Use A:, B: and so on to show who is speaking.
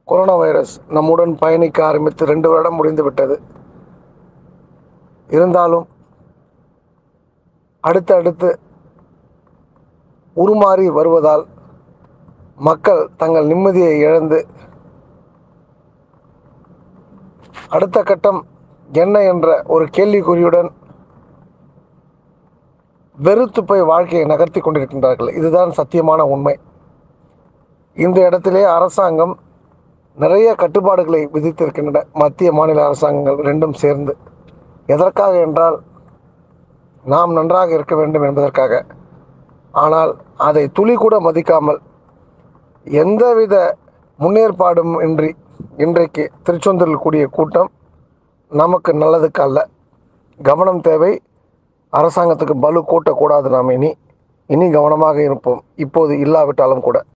A: Corona virus நம்முடன் பயணிக்க ஆரம்பித்து 2 வருடம் முடிந்துவிட்டது. இருந்தாலும் அடுத்தடுத்து உருமாறி வருவதால் மக்கள் தங்கள் நிம்மதியை இழந்து அடுத்த கட்டம் என்ன என்ற ஒரு கேள்விக்குறியுடன் வெறுத்து போய் வாழ்க்கையை நகர்த்தி கொண்டிருக்கின்றார்கள். இதுதான் சத்தியமான உண்மை. இந்த இடத்திலே அரசாங்கம் நிறைய கட்டுப்பாடுகளை விதித்திருக்கின்றன. மத்திய மாநில அரசாங்கங்கள் 2ம் சேர்ந்து. எதற்காக என்றால் நாம் நன்றாக இருக்க வேண்டும் என்பதற்காக. ஆனால் அதை துளி கூட மதிக்காமல் எந்தவித முன்னேற்பாடும் இன்றி இன்றைக்கு திருச்செந்தூரில் கூடிய கூட்டம் நமக்கு நல்லதுக்கு அல்ல. கவனம் தேவை. அரசாங்கத்துக்கு பலு கூட்டக்கூடாது. நாம் இனி கவனமாக இருப்போம். இப்போது இல்லாவிட்டாலும் கூட.